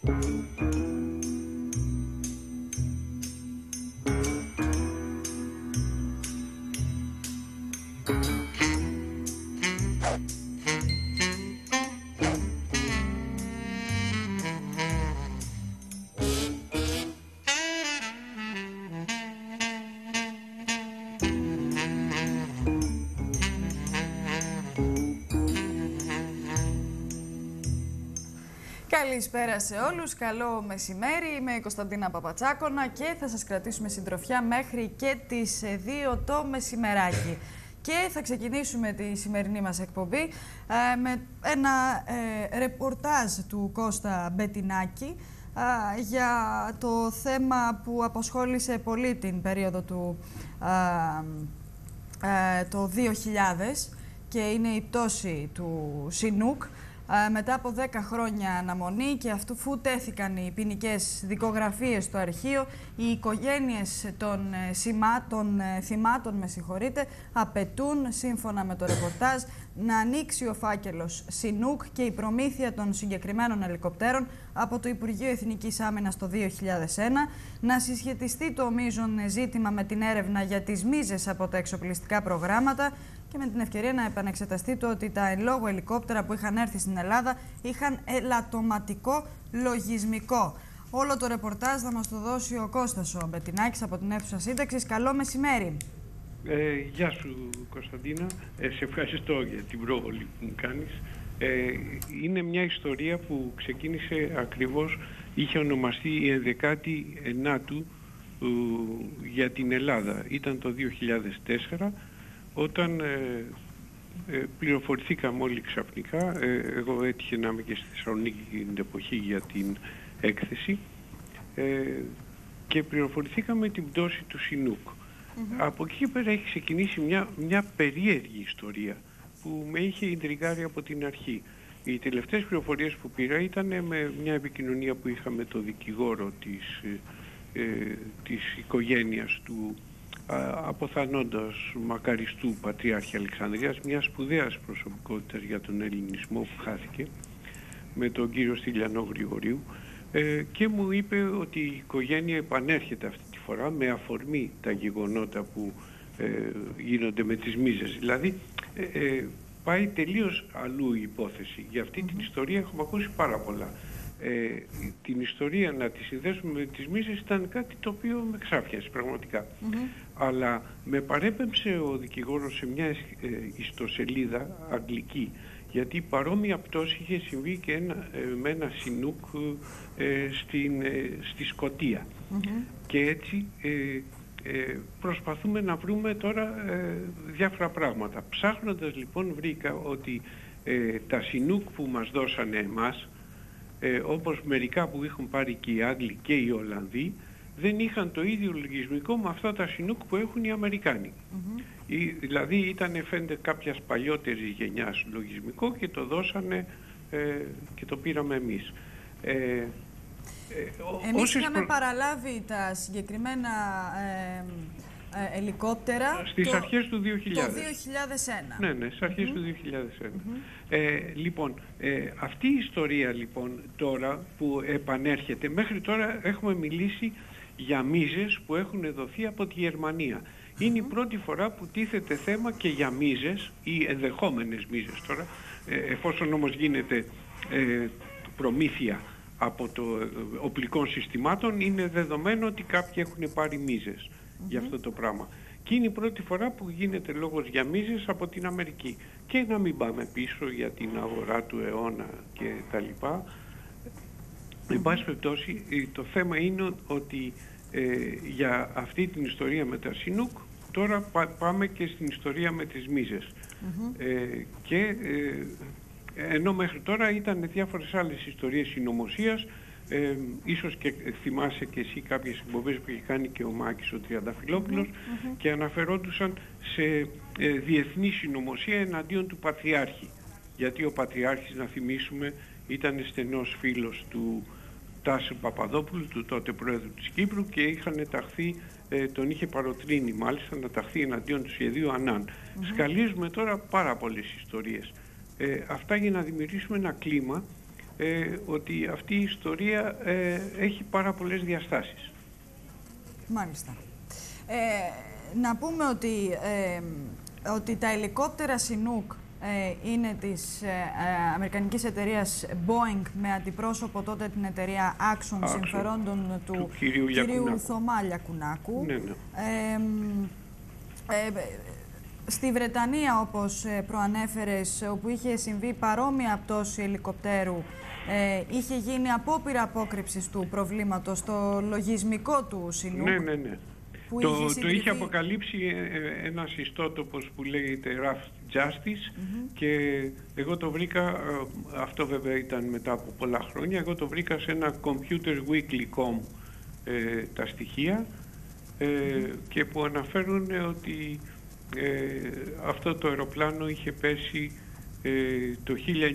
Καλησπέρα σε όλους, καλό μεσημέρι, είμαι η Κωνσταντίνα Παπατσάκωνα και θα σας κρατήσουμε συντροφιά μέχρι και τις 2 το μεσημεράκι. Και θα ξεκινήσουμε τη σημερινή μας εκπομπή με ένα ρεπορτάζ του Κώστα Μπετινάκη για το θέμα που απασχόλησε πολύ την περίοδο του το 2000 και είναι η πτώση του Σινούκ. Μετά από 10 χρόνια αναμονή και αφού τέθηκαν οι ποινικές δικογραφίες στο αρχείο, οι οικογένειες των θυμάτων απαιτούν, σύμφωνα με το ρεπορτάζ, να ανοίξει ο φάκελος Σινούκ και η προμήθεια των συγκεκριμένων ελικοπτέρων από το Υπουργείο Εθνικής Άμυνας το 2001, να συσχετιστεί το μείζον ζήτημα με την έρευνα για τις μίζες από τα εξοπλιστικά προγράμματα και με την ευκαιρία να επανεξεταστεί το ότι τα εν λόγω ελικόπτερα που είχαν έρθει στην Ελλάδα είχαν ελαττωματικό λογισμικό. Όλο το ρεπορτάζ θα μας το δώσει ο Κώστας ο Μπετινάκης από την αίθουσα σύνταξης. Καλό μεσημέρι. Γεια σου Κωνσταντίνα, σε ευχαριστώ για την προβολή που μου κάνεις. Είναι μια ιστορία που ξεκίνησε ακριβώς, είχε ονομαστεί η 11η για την Ελλάδα. Ήταν το 2004. Όταν πληροφορηθήκαμε όλοι ξαφνικά, εγώ έτυχε να είμαι και στη Θεσσαλονίκη την εποχή για την έκθεση και πληροφορηθήκαμε την πτώση του Σινούκ. Από εκεί και πέρα έχει ξεκινήσει μια περίεργη ιστορία που με είχε ιντριγκάρει από την αρχή. Οι τελευταίες πληροφορίες που πήρα ήταν με μια επικοινωνία που είχα με το δικηγόρο της οικογένειας του αποθανόντος μακαριστού Πατριάρχη Αλεξανδρίας, μια σπουδαίας προσωπικότητας για τον ελληνισμό που χάθηκε, με τον κύριο Στυλιανό Γρηγορίου, και μου είπε ότι η οικογένεια επανέρχεται αυτή τη φορά με αφορμή τα γεγονότα που γίνονται με τις μίζες. Δηλαδή πάει τελείως αλλού η υπόθεση. Για αυτή την ιστορία έχουμε ακούσει πάρα πολλά. Την ιστορία να τη συνδέσουμε με τις μίζες ήταν κάτι το οποίο με ξάφιασε πραγματικά. Αλλά με παρέπεμψε ο δικηγόρος σε μια ιστοσελίδα αγγλική, γιατί παρόμοια πτώση είχε συμβεί και με ένα Σινούκ στη Σκωτία. Και έτσι προσπαθούμε να βρούμε τώρα διάφορα πράγματα. Ψάχνοντας λοιπόν βρήκα ότι τα Σινούκ που μας δώσανε εμάς, όπως μερικά που έχουν πάρει και οι Άγγλοι και οι Ολλανδοί, δεν είχαν το ίδιο λογισμικό με αυτά τα Σινούκ που έχουν οι Αμερικάνοι. Δηλαδή ήταν φαίνεται κάποιας παλιότερης γενιάς λογισμικό και το δώσανε και το πήραμε εμείς. Εμείς είχαμε παραλάβει τα συγκεκριμένα ελικόπτερα στις αρχές του 2000. Το 2001. Ναι, στις αρχές του 2001. Λοιπόν, αυτή η ιστορία λοιπόν τώρα που επανέρχεται, μέχρι τώρα έχουμε μιλήσει για μίζες που έχουν δοθεί από τη Γερμανία. Είναι η πρώτη φορά που τίθεται θέμα και για μίζες ή ενδεχόμενες μίζες τώρα, εφόσον όμως γίνεται προμήθεια από το οπλικών συστημάτων, είναι δεδομένο ότι κάποιοι έχουν πάρει μίζες για αυτό το πράγμα. Και είναι η πρώτη φορά που γίνεται λόγος για μίζες από την Αμερική. Και να μην πάμε πίσω για την αγορά του αιώνα και τα λοιπά. Εν πάση περιπτώσει, το θέμα είναι ότι για αυτή την ιστορία με τα Σινούκ, τώρα πάμε και στην ιστορία με τις μίζες. Ενώ μέχρι τώρα ήταν διάφορες άλλες ιστορίες συνωμοσίας, ίσως και θυμάσαι και εσύ κάποιες εκπομπές που είχε κάνει και ο Μάκης ο Τριανταφυλόπουλος και αναφερόντουσαν σε διεθνή συνωμοσία εναντίον του Πατριάρχη. Γιατί ο Πατριάρχης, να θυμίσουμε, ήταν στενός φίλος του Τάση Παπαδόπουλου, του τότε πρόεδρου της Κύπρου, και είχαν ταχθεί, τον είχε παροτρύνει μάλιστα να ταχθεί εναντίον του σχεδίου Ανάν. Σκαλίζουμε τώρα πάρα πολλές ιστορίες. Αυτά για να δημιουργήσουμε ένα κλίμα ότι αυτή η ιστορία έχει πάρα πολλές διαστάσεις. Μάλιστα. Να πούμε ότι τα ελικόπτερα Chinook είναι της αμερικανικής εταιρείας Boeing, με αντιπρόσωπο τότε την εταιρεία Axon συμφερόντων του κυρίου Θωμά Λιακουνάκου. Ναι, ναι. Στη Βρετανία, όπως προανέφερες, όπου είχε συμβεί παρόμοια πτώση ελικοπτέρου, είχε γίνει απόπειρα απόκρυψης του προβλήματος στο λογισμικό του Chinook. Ναι, ναι, ναι. Το είχε αποκαλύψει ένας ιστότοπος που λέγεται Rough Justice και εγώ το βρήκα, αυτό βέβαια ήταν μετά από πολλά χρόνια, εγώ το βρήκα σε ένα computerweekly.com τα στοιχεία και που αναφέρουν ότι αυτό το αεροπλάνο είχε πέσει το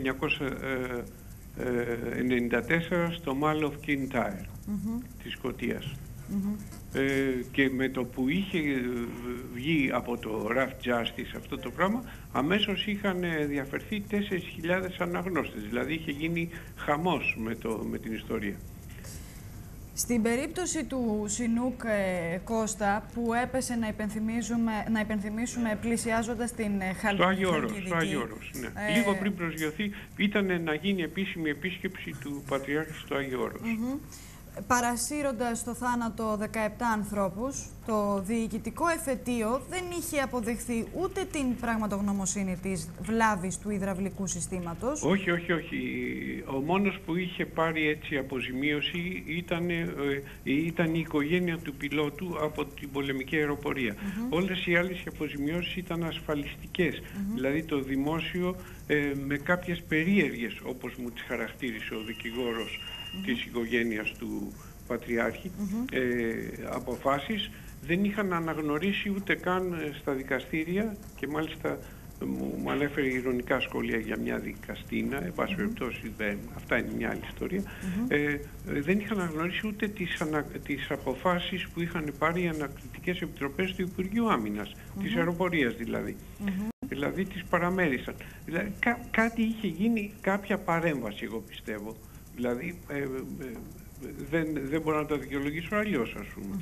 1994 στο Mall of Kintyre της Σκωτίας. Και με το που είχε βγει από το Rough Justice αυτό το πράγμα, αμέσως είχαν διαφερθεί 4.000 αναγνώστες. Δηλαδή είχε γίνει χαμός με την ιστορία. Στην περίπτωση του Chinook, Κώστα, που έπεσε να υπενθυμίσουμε πλησιάζοντας την Χαλκιδική. Στο Άγιο Όρος, ναι. Λίγο πριν προσγειωθεί ήταν να γίνει επίσημη επίσκεψη του Πατριάρχη στο Άγιο Όρος. Παρασύροντας στο θάνατο 17 ανθρώπους, το διοικητικό εφετείο δεν είχε αποδεχθεί ούτε την πραγματογνωμοσύνη της βλάβης του υδραυλικού συστήματος. Όχι, όχι, όχι. Ο μόνος που είχε πάρει έτσι αποζημίωση ήταν η οικογένεια του πιλότου από την πολεμική αεροπορία. Όλες οι άλλες αποζημιώσεις ήταν ασφαλιστικές. Δηλαδή το δημόσιο με κάποιες περίεργες, όπως μου τις χαρακτήρισε ο δικηγόρος της οικογένειας του Πατριάρχη, αποφάσεις δεν είχαν αναγνωρίσει ούτε καν στα δικαστήρια και μάλιστα μου ανέφερε ειρωνικά σχόλια για μια δικαστήνα, εν πάση περιπτώσει αυτά είναι μια άλλη ιστορία, δεν είχαν αναγνωρίσει ούτε τις αποφάσεις που είχαν πάρει οι ανακριτικές επιτροπές του Υπουργείου Άμυνας, της αεροπορίας δηλαδή. Δηλαδή τις παραμέρισαν. Δηλαδή, κάτι είχε γίνει, κάποια παρέμβαση εγώ πιστεύω. Δηλαδή δεν μπορώ να το δικαιολογήσω αλλιώς, ας πούμε.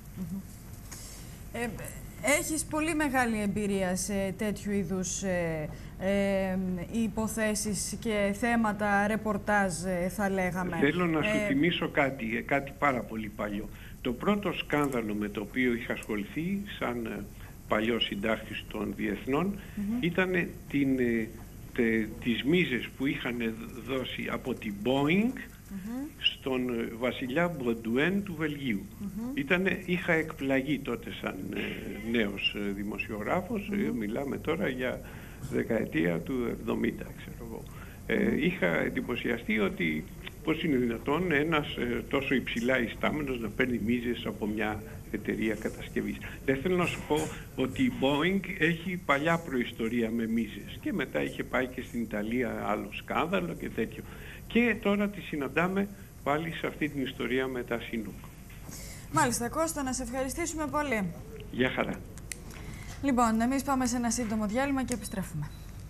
Έχεις πολύ μεγάλη εμπειρία σε τέτοιου είδους υποθέσεις και θέματα, ρεπορτάζ θα λέγαμε. Θέλω να σου θυμίσω κάτι πάρα πολύ παλιό. Το πρώτο σκάνδαλο με το οποίο είχα ασχοληθεί σαν παλιός συντάκτης των διεθνών ήταν τις μίζες που είχαν δώσει από την Boeing στον βασιλιά Μποντουέν του Βελγίου. Είχα εκπλαγεί τότε σαν νέος δημοσιογράφος, μιλάμε τώρα για δεκαετία του 70, ξέρω εγώ. Είχα εντυπωσιαστεί ότι πώς είναι δυνατόν ένας τόσο υψηλά ιστάμενος να παίρνει μίζες από μια εταιρεία κατασκευής. Δεν θέλω να σου πω ότι η Boeing έχει παλιά προϊστορία με μίζες και μετά είχε πάει και στην Ιταλία άλλο σκάνδαλο και τέτοιο. Και τώρα τη συναντάμε πάλι σε αυτή την ιστορία με τα Chinook. Μάλιστα, Κώστα, να σε ευχαριστήσουμε πολύ. Γεια χαρά. Λοιπόν, εμείς πάμε σε ένα σύντομο διάλειμμα και επιστρέφουμε.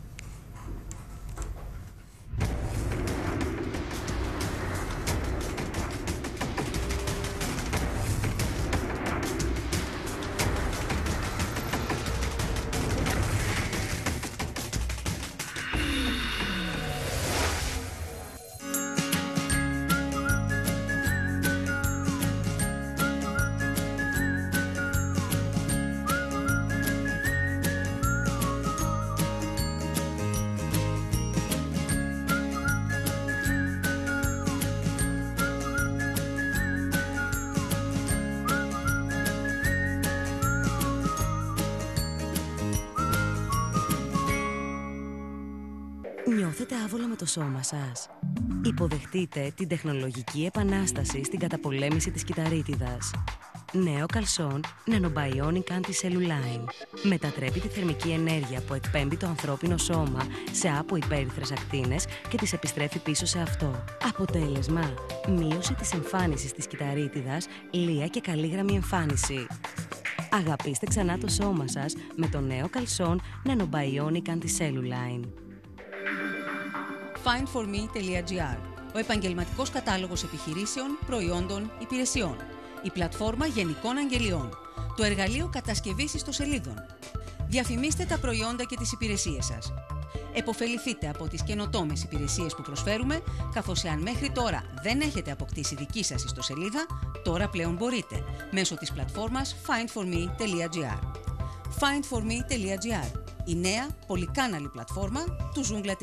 Νιώθετε άβολα με το σώμα σας? Υποδεχτείτε την τεχνολογική επανάσταση στην καταπολέμηση της κυταρίτιδας. Νέο καλσόν Nanobionic Anti-Cellulline. Μετατρέπει τη θερμική ενέργεια που εκπέμπει το ανθρώπινο σώμα σε αποϊπέρυθρες ακτίνες και τις επιστρέφει πίσω σε αυτό. Αποτέλεσμα, μείωση της εμφάνισης της κυταρίτιδας, λία και καλή γραμμή εμφάνιση. Αγαπήστε ξανά το σώμα σας με το νέο καλσόν Nanobionic Anti-Cellulline. Findforme.gr. ο επαγγελματικός κατάλογος επιχειρήσεων, προϊόντων, υπηρεσιών, η πλατφόρμα γενικών αγγελιών, το εργαλείο κατασκευής ιστοσελίδων. Διαφημίστε τα προϊόντα και τις υπηρεσίες σας. Εποφεληθείτε από τις καινοτόμες υπηρεσίες που προσφέρουμε, καθώς εάν μέχρι τώρα δεν έχετε αποκτήσει δική σας ιστοσελίδα, τώρα πλέον μπορείτε, mέσω της πλατφόρμας findforme.gr. findforme.gr, η νέα πολυκάναλη πλατφόρμα του Joomla.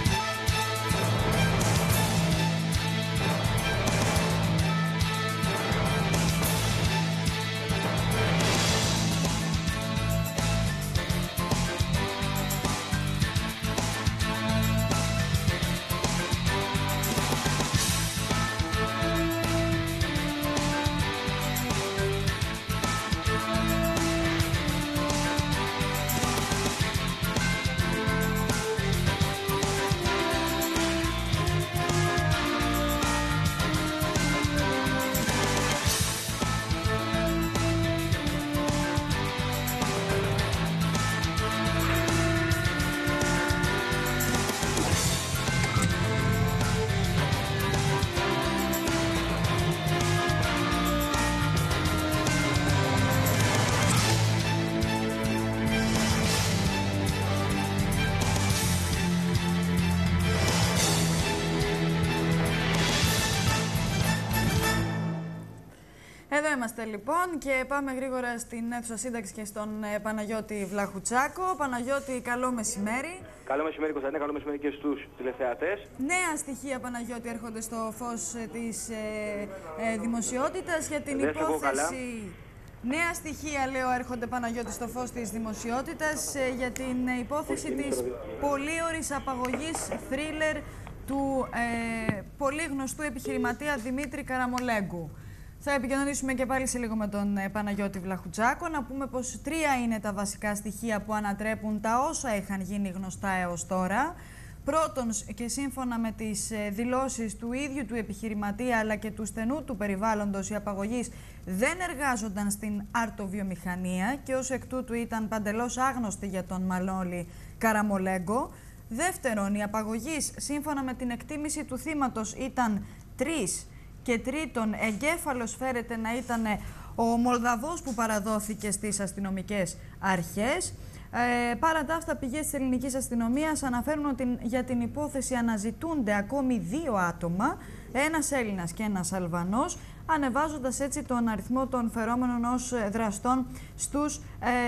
Εδώ είμαστε λοιπόν και πάμε γρήγορα στην αίθουσα σύνταξη και στον Παναγιώτη Βλαχουτσάκο. Παναγιώτη, καλό μεσημέρι. Καλό μεσημέρι, Κωνσταντίνα, καλό μεσημέρι και στους τηλεθεατές. Νέα στοιχεία, Παναγιώτη, έρχονται στο φως της δημοσιότητας για την υπόθεση. Νέα στοιχεία, λέω, έρχονται, Παναγιώτη, στο φως της δημοσιότητας για την υπόθεση της πολύωρης απαγωγής θρίλερ του πολύ γνωστού επιχειρηματία Δημήτρη Καραμολέγκου. Θα επικοινωνήσουμε και πάλι σε λίγο με τον Παναγιώτη Βλαχουτσάκο. Να πούμε πως 3 είναι τα βασικά στοιχεία που ανατρέπουν τα όσα είχαν γίνει γνωστά έως τώρα. Πρώτον, και σύμφωνα με τις δηλώσεις του ίδιου του επιχειρηματία αλλά και του στενού του περιβάλλοντος, οι απαγωγείς δεν εργάζονταν στην αρτοβιομηχανία και ως εκ τούτου ήταν παντελώς άγνωστοι για τον Μανώλη Καραμολέγκο. Δεύτερον, οι απαγωγείς, σύμφωνα με την εκτίμηση του θύματος, ήταν 3. Και τρίτον, εγκέφαλος φέρεται να ήταν ο Μολδαβός που παραδόθηκε στις αστυνομικές αρχές. Παρά τα αυτά, πηγές της ελληνικής αστυνομίας αναφέρουν ότι για την υπόθεση αναζητούνται ακόμη 2 άτομα, ένας Έλληνας και ένας Αλβανός, ανεβάζοντας έτσι τον αριθμό των φερόμενων ως δραστών στους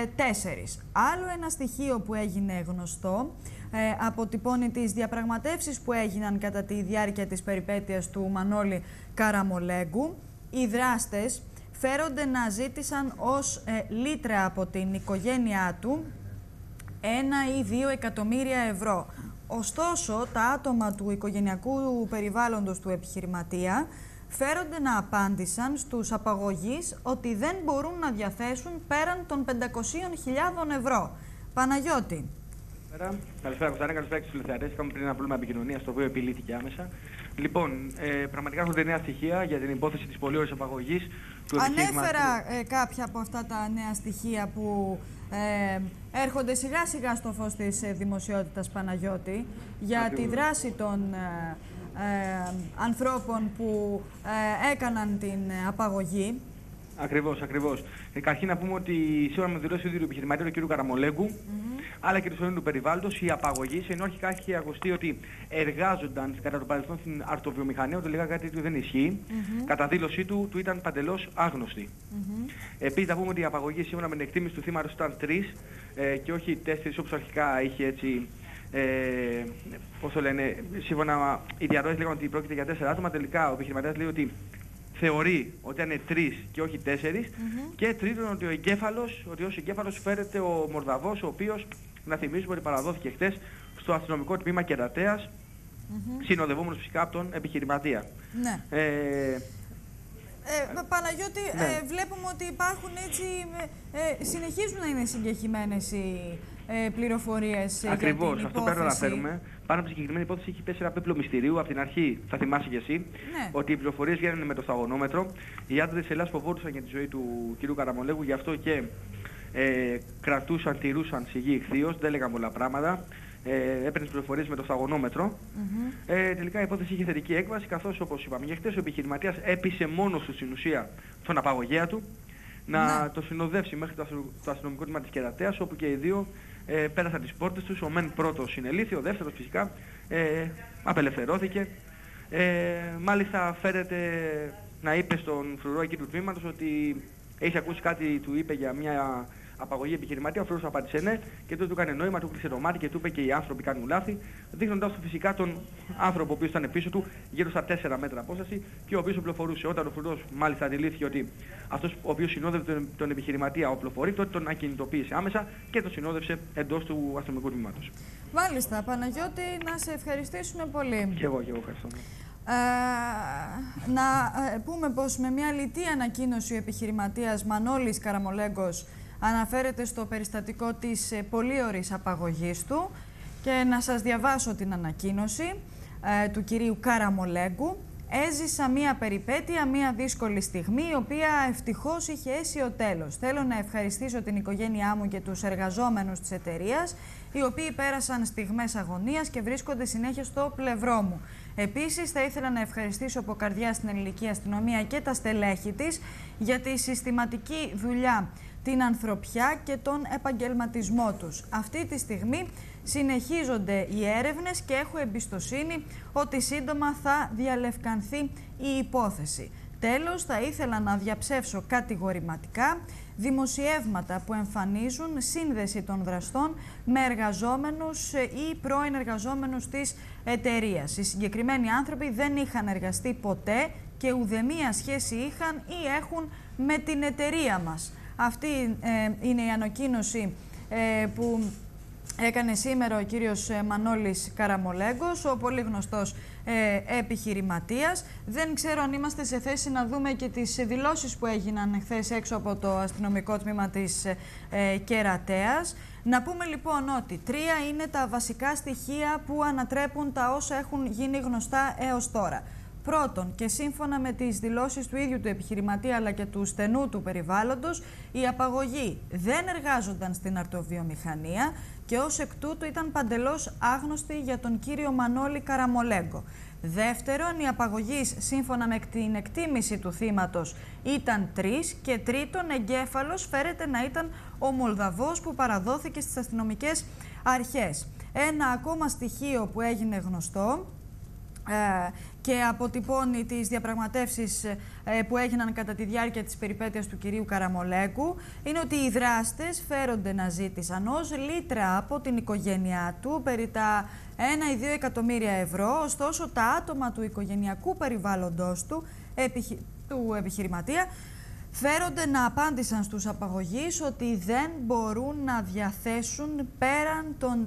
4. Άλλο ένα στοιχείο που έγινε γνωστό αποτυπώνει τις διαπραγματεύσεις που έγιναν κατά τη διάρκεια της περιπέτειας του Μανώλη Καραμολέγκου. Οι δράστες φέρονται να ζήτησαν ως λίτρα από την οικογένειά του 1 ή 2 εκατομμύρια ευρώ. Ωστόσο, τα άτομα του οικογενειακού περιβάλλοντος του επιχειρηματία φέρονται να απάντησαν στους απαγωγείς ότι δεν μπορούν να διαθέσουν πέραν των 500.000 ευρώ. Παναγιώτη. Καλησπέρα, Κωνσταντίνα, καλησπέρα και στους τηλεθεατές. Είχαμε πριν ένα πρόβλημα επικοινωνίας, το οποίο επιλύθηκε άμεσα. Λοιπόν, πραγματικά έρχονται νέα στοιχεία για την υπόθεση της πολύωρης απαγωγής του επιχειρηματία. Ανέφερα κάποια από αυτά τα νέα στοιχεία που έρχονται σιγά σιγά στο φως της δημοσιότητας, Παναγιώτη, για τη δράση των ανθρώπων που έκαναν την απαγωγή. Ακριβώς, ακριβώς. Καταρχήν να πούμε ότι σύμφωνα με δηλώσεις του ίδιου του επιχειρηματία του κ. Καραμολέγκου, αλλά και του στενού του περιβάλλοντος, οι απαγωγείς, ενώ αρχικά είχε ακουστεί ότι εργάζονταν κατά το παρελθόν στην αρτοβιομηχανία, τελικά κάτι του δεν ισχύει. Κατά δήλωσή του ήταν παντελώς άγνωστη. Επίσης, να πούμε ότι οι απαγωγείς, σύμφωνα με την εκτίμηση του θύματος, ήταν 3 και όχι 4 όπως αρχικά είχε έτσι. Πώς το λένε, σύμφωνα οι διαρροές λέγανε ότι πρόκειται για 4 άτομα. Τελικά ο επιχειρηματίας λέει ότι θεωρεί ότι είναι 3 και όχι 4. Και τρίτον, ότι ως εγκέφαλος φέρεται ο Μολδαβός, ο οποίος, να θυμίσουμε ότι παραδόθηκε χτες στο αστυνομικό τμήμα Κερατέας, συνοδευόμενος φυσικά από τον επιχειρηματία. Ναι. Παναγιώτη, βλέπουμε ότι υπάρχουν έτσι, συνεχίζουν να είναι συγκεκριμένες οι πληροφορίες. Ακριβώς, αυτό πρέπει να αναφέρουμε. Πάνω από τη συγκεκριμένη υπόθεση έχει πέσει ένα πέπλο μυστηρίου. Από την αρχή, θα θυμάσαι κι εσύ, ότι οι πληροφορίες βγαίνουν με το σταγονόμετρο. Οι άντρες της Ελλάδας φοβόντουσαν για τη ζωή του κ. Καραμολέγκου, γι' αυτό και κρατούσαν, τηρούσαν σιγή ηχθείως, δεν έλεγαν πολλά πράγματα. έπαιρνε πληροφορίες με το σταγονόμετρο. Τελικά η υπόθεση είχε θετική έκβαση, καθώς όπως είπαμε και χτες, ο επιχειρηματίας έπεισε μόνος του στην ουσία τον απαγωγέα του να το συνοδεύσει μέχρι το αστυνομικό τμήμα της Κερατέας, όπου και οι δύο πέρασαν τις πόρτες τους. Ο μεν πρώτος συνελήφθη, ο δεύτερος φυσικά απελευθερώθηκε. Μάλιστα φέρεται να είπε στον φρουρό εκεί του τμήματος ότι έχει ακούσει κάτι, του είπε για μια απαγωγή επιχειρηματία. Ο φρουρός απάντησε ναι, και τότε του έκανε νόημα, του κλείσε το μάτι και του είπε και οι άνθρωποι κάνουν λάθη, δείχνοντας του φυσικά τον άνθρωπο ο οποίος ήταν πίσω του, γύρω στα 4 μέτρα απόσταση, και ο οποίος οπλοφορούσε. Όταν ο φρουρός μάλιστα αντιλήφθηκε ότι αυτός ο οποίος συνόδευε τον επιχειρηματία οπλοφορεί, τότε τον ακινητοποίησε άμεσα και τον συνόδευσε εντός του αστυνομικού τμήματος. Μάλιστα, Παναγιώτη, να σε ευχαριστήσουμε πολύ. Και εγώ ευχαριστώ. Να πούμε πως με μια λιτή ανακοίνωση ο επιχειρηματίας Μανώλης Καραμολέγκος αναφέρεται στο περιστατικό της πολύ ωρής απαγωγής του, και να σας διαβάσω την ανακοίνωση του κυρίου Καραμολέγκου. Έζησα μία περιπέτεια, μία δύσκολη στιγμή, η οποία ευτυχώς είχε αίσιο τέλος. Θέλω να ευχαριστήσω την οικογένειά μου και τους εργαζόμενους της εταιρείας, οι οποίοι πέρασαν στιγμές αγωνίας και βρίσκονται συνέχεια στο πλευρό μου. Επίσης, θα ήθελα να ευχαριστήσω από καρδιά στην ελληνική αστυνομία και τα στελέχη της για τη συστηματική δουλειά, την ανθρωπιά και τον επαγγελματισμό τους. Αυτή τη στιγμή συνεχίζονται οι έρευνες και έχω εμπιστοσύνη ότι σύντομα θα διαλευκανθεί η υπόθεση. Τέλος, θα ήθελα να διαψεύσω κατηγορηματικά δημοσιεύματα που εμφανίζουν σύνδεση των δραστών με εργαζόμενους ή πρώην εργαζόμενους της εταιρείας. Οι συγκεκριμένοι άνθρωποι δεν είχαν εργαστεί ποτέ και ουδέμια σχέση είχαν ή έχουν με την εταιρεία μας. Αυτή είναι η ανακοίνωση που έκανε σήμερα ο κύριος Μανώλης Καραμολέγκος, ο πολύ γνωστός επιχειρηματίας. Δεν ξέρω αν είμαστε σε θέση να δούμε και τις δηλώσεις που έγιναν χθες έξω από το αστυνομικό τμήμα της Κερατέας. Να πούμε λοιπόν ότι 3 είναι τα βασικά στοιχεία που ανατρέπουν τα όσα έχουν γίνει γνωστά έως τώρα. Πρώτον, και σύμφωνα με τις δηλώσεις του ίδιου του επιχειρηματία αλλά και του στενού του περιβάλλοντος, η απαγωγή δεν εργάζονταν στην αρτοβιομηχανία και ως εκ τούτου ήταν παντελώς άγνωστη για τον κύριο Μανώλη Καραμολέγκο. Δεύτερον, η απαγωγής σύμφωνα με την εκτίμηση του θύματος ήταν 3 και τρίτον, εγκέφαλος φέρεται να ήταν ο Μολδαβός που παραδόθηκε στις αστυνομικές αρχές. Ένα ακόμα στοιχείο που έγινε γνωστό και αποτυπώνει τις διαπραγματεύσεις που έγιναν κατά τη διάρκεια της περιπέτειας του κυρίου Καραμολέγκου είναι ότι οι δράστες φέρονται να ζήτησαν ως λίτρα από την οικογένειά του περί τα 1 ή 2 εκατομμύρια ευρώ, ωστόσο τα άτομα του οικογενειακού περιβάλλοντος του επιχειρηματία φέρονται να απάντησαν στους απαγωγείς ότι δεν μπορούν να διαθέσουν πέραν των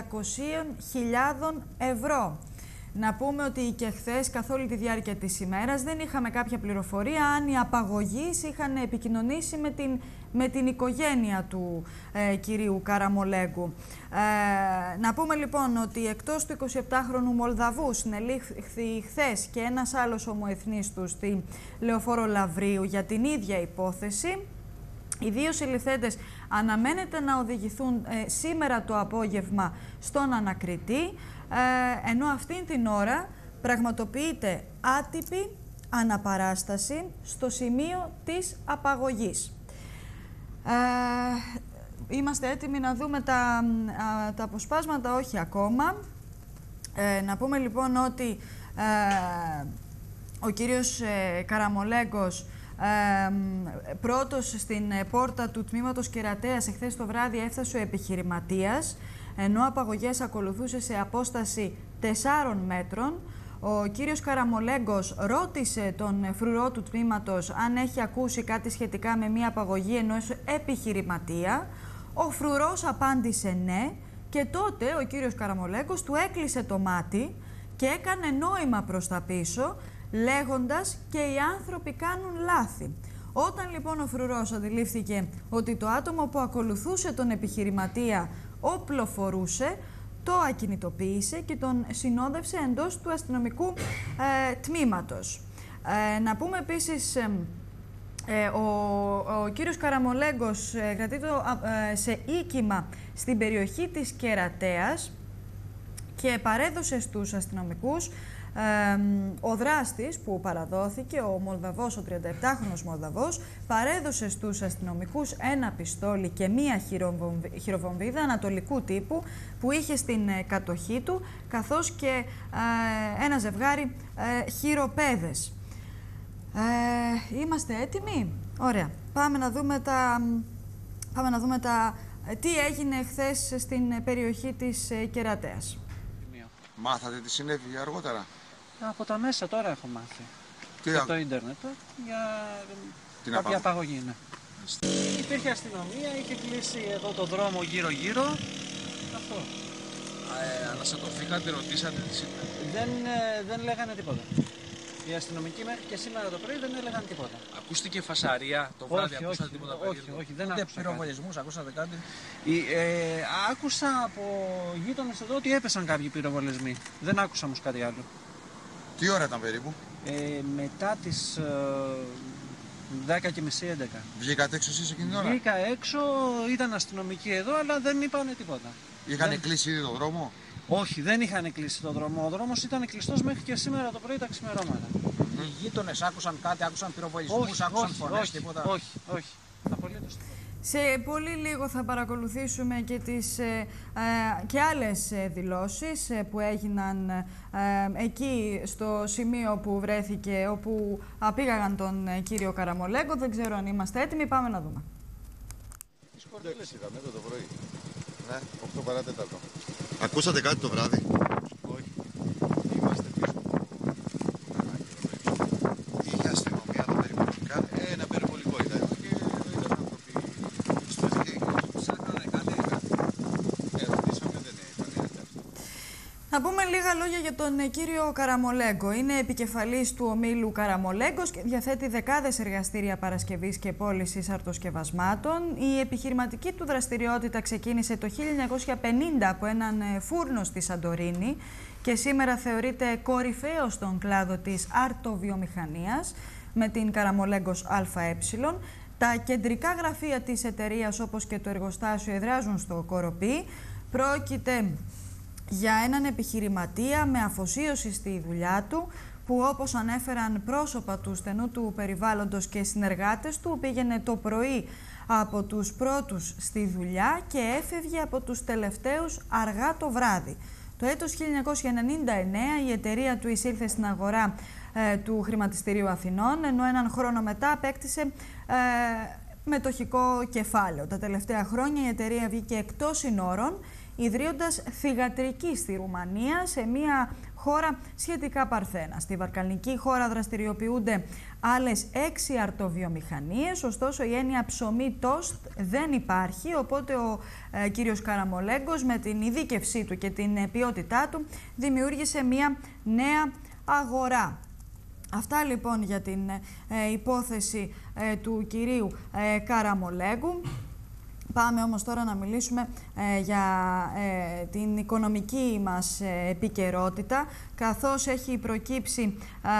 500.000 ευρώ. Να πούμε ότι και χθες καθ' όλη τη διάρκεια της ημέρας δεν είχαμε κάποια πληροφορία αν οι απαγωγείς είχαν επικοινωνήσει με την οικογένεια του κυρίου Καραμολέγκου. Να πούμε λοιπόν ότι εκτός του 27χρονου Μολδαβού συνελήφθη χθες και ένας άλλος ομοεθνής του στη Λεωφόρο Λαβρίου για την ίδια υπόθεση. Οι δύο συλληφθέντες αναμένεται να οδηγηθούν σήμερα το απόγευμα στον ανακριτή, ενώ αυτήν την ώρα πραγματοποιείται άτυπη αναπαράσταση στο σημείο της απαγωγής. Είμαστε έτοιμοι να δούμε τα αποσπάσματα, όχι ακόμα. Να πούμε λοιπόν ότι ο κύριος Καραμολέγκος πρώτος στην πόρτα του τμήματος Κερατέας εχθές το βράδυ έφτασε ο επιχειρηματίας, ενώ απαγωγές ακολουθούσε σε απόσταση 4 μέτρων. Ο κύριος Καραμολέγκος ρώτησε τον φρουρό του τμήματος αν έχει ακούσει κάτι σχετικά με μία απαγωγή ενός επιχειρηματία. Ο φρουρός απάντησε ναι και τότε ο κύριος Καραμολέγκος του έκλεισε το μάτι και έκανε νόημα προς τα πίσω, λέγοντας και οι άνθρωποι κάνουν λάθη. Όταν λοιπόν ο φρουρός αντιλήφθηκε ότι το άτομο που ακολουθούσε τον επιχειρηματία οπλοφορούσε, το ακινητοποίησε και τον συνόδευσε εντός του αστυνομικού τμήματος. Να πούμε επίσης, ο κύριος Καραμολέγκος κρατείται σε οίκημα στην περιοχή της Κερατέας και παρέδωσε στους αστυνομικούς ο δράστης που παραδόθηκε, ο Μολδαβός, ο 37χρονος Μολδαβός, παρέδωσε στους αστυνομικούς ένα πιστόλι και μία χειροβομβίδα ανατολικού τύπου που είχε στην κατοχή του, καθώς και ένα ζευγάρι χειροπέδες. Είμαστε έτοιμοι? Ωραία. Πάμε να δούμε τι έγινε χθες στην περιοχή της Κερατέας. Μάθατε τι συνέβη αργότερα? Από τα μέσα τώρα έχω μάθει. Από το ίντερνετ για κάποια απαγωγή. Ναι. Υπήρχε αστυνομία, είχε κλείσει εδώ το δρόμο γύρω-γύρω. Αυτό. Αναστατωθήκατε, ρωτήσατε τι συνέβη? Δεν λέγανε τίποτα. Οι αστυνομικοί μέχρι και σήμερα το πρωί δεν έλεγαν τίποτα. Ακούστηκε φασαρία το βράδυ, ακούσατε τίποτα περίεργο? Όχι, δεν άκουσα. Πυροβολισμούς, ακούσατε κάτι? Άκουσα από γείτονες εδώ ότι έπεσαν κάποιοι πυροβολισμοί. Δεν άκουσα όμως κάτι άλλο. Τι ώρα ήταν περίπου? Μετά τις 10:30-11. Βγήκατε έξω εσείς εκείνη την ώρα? Βγήκα έξω, ήταν αστυνομικοί εδώ, αλλά δεν είπανε τίποτα. Είχαν κλείσει ήδη τον δρόμο? Όχι, δεν είχαν κλείσει τον δρόμο. Ο δρόμος ήταν κλειστός μέχρι και σήμερα το πρωί τα ξημερώματα. Οι γείτονες άκουσαν κάτι, άκουσαν πυροβολισμούς, άκουσαν φωνές, τίποτα? Όχι. Απολύτως τίποτα. Σε πολύ λίγο θα παρακολουθήσουμε και άλλες δηλώσεις που έγιναν εκεί στο σημείο που βρέθηκε, όπου απήγαγαν τον κύριο Καραμολέγκο. Δεν ξέρω αν είμαστε έτοιμοι. Πάμε να δούμε. Είδαμε το πρωί. Ναι, 8 παράτεταρτο. Ακούσατε κάτι το βράδυ? Όχι. Είμαστε πίσω. Είχε αστυνομία τα περιπολικά? Ένα περιπολικό ήταν και ήταν άνθρωποι στο δίκαιο. Ψάχνανε κάτι. Ρωτήσαμε, δεν ήταν αυτό. Να πούμε λίγα λόγια για τον κύριο Καραμολέγκο. Είναι επικεφαλής του ομίλου Καραμολέγκος και διαθέτει δεκάδες εργαστήρια παρασκευής και πώλησης αρτοσκευασμάτων. Η επιχειρηματική του δραστηριότητα ξεκίνησε το 1950 από έναν φούρνο στη Σαντορίνη και σήμερα θεωρείται κορυφαίο στον κλάδο της αρτοβιομηχανίας με την Καραμολέγκος ΑΕ. Τα κεντρικά γραφεία της εταιρείας, όπως και το εργοστάσιο, εδράζουν στο Κοροπή. Πρόκειται για έναν επιχειρηματία με αφοσίωση στη δουλειά του, που όπως ανέφεραν πρόσωπα του στενού του περιβάλλοντος και συνεργάτες του, πήγαινε το πρωί από τους πρώτους στη δουλειά και έφευγε από τους τελευταίους αργά το βράδυ. Το έτος 1999 η εταιρεία του εισήλθε στην αγορά του Χρηματιστηρίου Αθηνών, ενώ έναν χρόνο μετά απέκτησε μετοχικό κεφάλαιο. Τα τελευταία χρόνια η εταιρεία βγήκε εκτός συνόρων, ιδρύοντας θυγατρική στη Ρουμανία, σε μια χώρα σχετικά παρθένα. Στη βαλκανική χώρα δραστηριοποιούνται άλλες 6 αρτοβιομηχανίες, ωστόσο η έννοια ψωμί τόστ δεν υπάρχει, οπότε ο κύριος Καραμολέγκος με την ειδίκευσή του και την ποιότητά του δημιούργησε μια νέα αγορά. Αυτά λοιπόν για την υπόθεση του κυρίου Καραμολέγκου. Πάμε όμως τώρα να μιλήσουμε για την οικονομική μας επικαιρότητα, καθώς έχει προκύψει